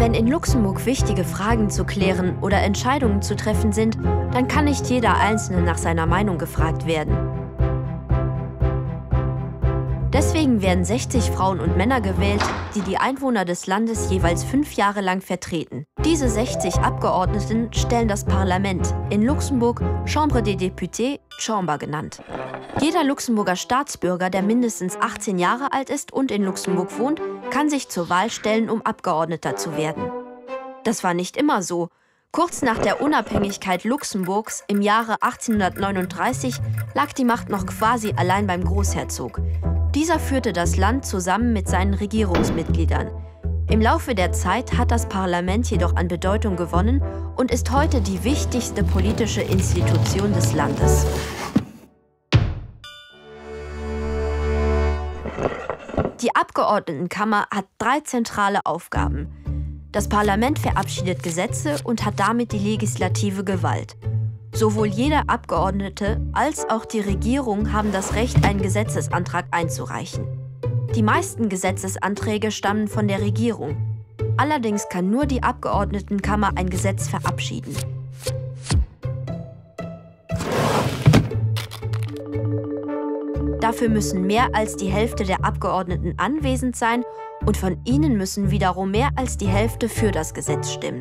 Wenn in Luxemburg wichtige Fragen zu klären oder Entscheidungen zu treffen sind, dann kann nicht jeder Einzelne nach seiner Meinung gefragt werden. Deswegen werden 60 Frauen und Männer gewählt, die die Einwohner des Landes jeweils 5 Jahre lang vertreten. Diese 60 Abgeordneten stellen das Parlament, in Luxemburg Chambre des Députés, Chambre genannt. Jeder Luxemburger Staatsbürger, der mindestens 18 Jahre alt ist und in Luxemburg wohnt, kann sich zur Wahl stellen, um Abgeordneter zu werden. Das war nicht immer so. Kurz nach der Unabhängigkeit Luxemburgs im Jahre 1839 lag die Macht noch quasi allein beim Großherzog. Dieser führte das Land zusammen mit seinen Regierungsmitgliedern. Im Laufe der Zeit hat das Parlament jedoch an Bedeutung gewonnen und ist heute die wichtigste politische Institution des Landes. Die Abgeordnetenkammer hat 3 zentrale Aufgaben. Das Parlament verabschiedet Gesetze und hat damit die legislative Gewalt. Sowohl jeder Abgeordnete als auch die Regierung haben das Recht, einen Gesetzesantrag einzureichen. Die meisten Gesetzesanträge stammen von der Regierung. Allerdings kann nur die Abgeordnetenkammer ein Gesetz verabschieden. Dafür müssen mehr als die Hälfte der Abgeordneten anwesend sein und von ihnen müssen wiederum mehr als die Hälfte für das Gesetz stimmen.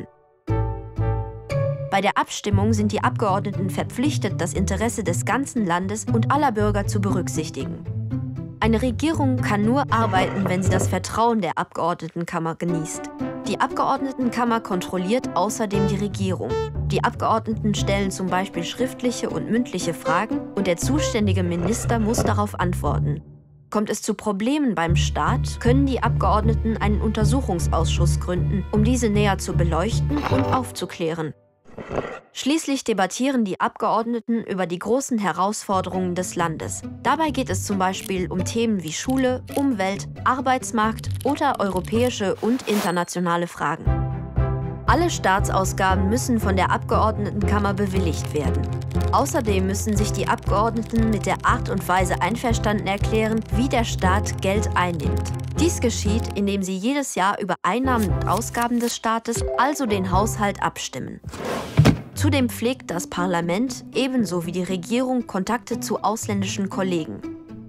Bei der Abstimmung sind die Abgeordneten verpflichtet, das Interesse des ganzen Landes und aller Bürger zu berücksichtigen. Eine Regierung kann nur arbeiten, wenn sie das Vertrauen der Abgeordnetenkammer genießt. Die Abgeordnetenkammer kontrolliert außerdem die Regierung. Die Abgeordneten stellen zum Beispiel schriftliche und mündliche Fragen und der zuständige Minister muss darauf antworten. Kommt es zu Problemen beim Staat, können die Abgeordneten einen Untersuchungsausschuss gründen, um diese näher zu beleuchten und aufzuklären. Schließlich debattieren die Abgeordneten über die großen Herausforderungen des Landes. Dabei geht es zum Beispiel um Themen wie Schule, Umwelt, Arbeitsmarkt oder europäische und internationale Fragen. Alle Staatsausgaben müssen von der Abgeordnetenkammer bewilligt werden. Außerdem müssen sich die Abgeordneten mit der Art und Weise einverstanden erklären, wie der Staat Geld einnimmt. Dies geschieht, indem sie jedes Jahr über Einnahmen und Ausgaben des Staates, also den Haushalt, abstimmen. Zudem pflegt das Parlament, ebenso wie die Regierung, Kontakte zu ausländischen Kollegen.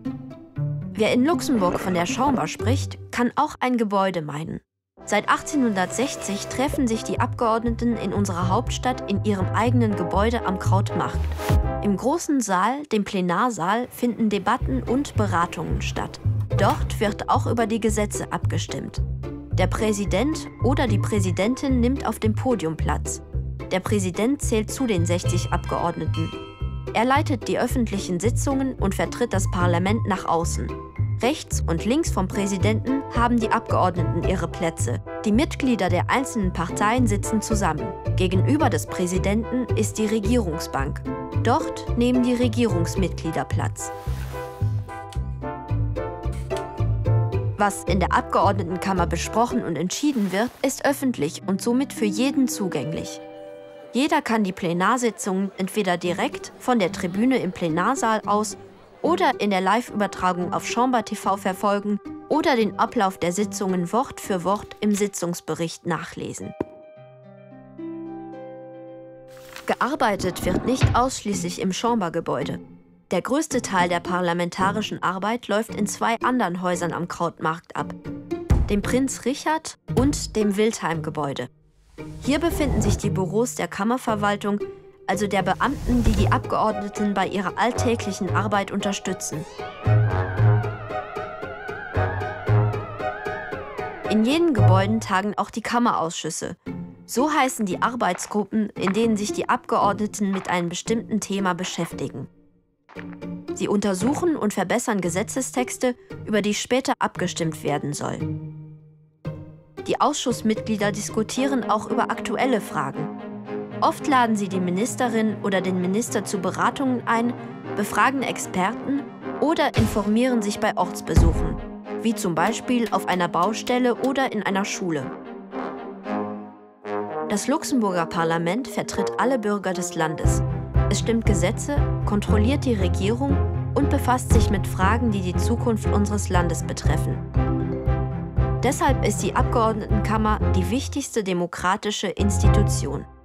Wer in Luxemburg von der Chambre spricht, kann auch ein Gebäude meinen. Seit 1860 treffen sich die Abgeordneten in unserer Hauptstadt in ihrem eigenen Gebäude am Krautmarkt. Im großen Saal, dem Plenarsaal, finden Debatten und Beratungen statt. Dort wird auch über die Gesetze abgestimmt. Der Präsident oder die Präsidentin nimmt auf dem Podium Platz. Der Präsident zählt zu den 60 Abgeordneten. Er leitet die öffentlichen Sitzungen und vertritt das Parlament nach außen. Rechts und links vom Präsidenten haben die Abgeordneten ihre Plätze. Die Mitglieder der einzelnen Parteien sitzen zusammen. Gegenüber des Präsidenten ist die Regierungsbank. Dort nehmen die Regierungsmitglieder Platz. Was in der Abgeordnetenkammer besprochen und entschieden wird, ist öffentlich und somit für jeden zugänglich. Jeder kann die Plenarsitzungen entweder direkt von der Tribüne im Plenarsaal aus oder in der Live-Übertragung auf Chambre TV verfolgen oder den Ablauf der Sitzungen Wort für Wort im Sitzungsbericht nachlesen. Gearbeitet wird nicht ausschließlich im Chambre-Gebäude. Der größte Teil der parlamentarischen Arbeit läuft in 2 anderen Häusern am Krautmarkt ab, dem Prinz Richard und dem Wildheim-Gebäude. Hier befinden sich die Büros der Kammerverwaltung, also der Beamten, die die Abgeordneten bei ihrer alltäglichen Arbeit unterstützen. In jenen Gebäuden tagen auch die Kammerausschüsse. So heißen die Arbeitsgruppen, in denen sich die Abgeordneten mit einem bestimmten Thema beschäftigen. Sie untersuchen und verbessern Gesetzestexte, über die später abgestimmt werden soll. Die Ausschussmitglieder diskutieren auch über aktuelle Fragen. Oft laden sie die Ministerin oder den Minister zu Beratungen ein, befragen Experten oder informieren sich bei Ortsbesuchen, wie zum Beispiel auf einer Baustelle oder in einer Schule. Das Luxemburger Parlament vertritt alle Bürger des Landes. Es stimmt Gesetze, kontrolliert die Regierung und befasst sich mit Fragen, die die Zukunft unseres Landes betreffen. Deshalb ist die Abgeordnetenkammer die wichtigste demokratische Institution.